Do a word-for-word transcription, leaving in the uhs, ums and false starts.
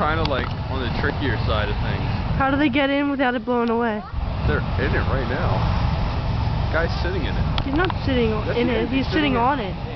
kind of like on the trickier side of things. How do they get in without it blowing away? They're in it right now. Guy's sitting in it. He's not sitting Yes, in he it, is. he's, He's sitting sitting in- on it.